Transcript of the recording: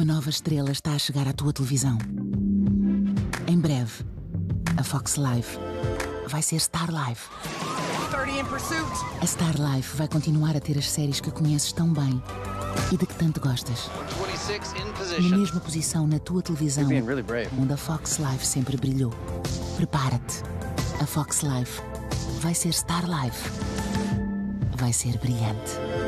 nova estrela está a chegar à tua televisão. Em breve, a Fox Life vai ser Star Life. 30 in pursuit. A Star Life vai continuar a ter as séries que conheces tão bem e de que tanto gostas. 26 in Na position. mesma posição na tua televisão, You're being really brave. onde a Fox Life sempre brilhou. Prepara-te. A Fox Life vai ser Star Life. Vai ser brilhante.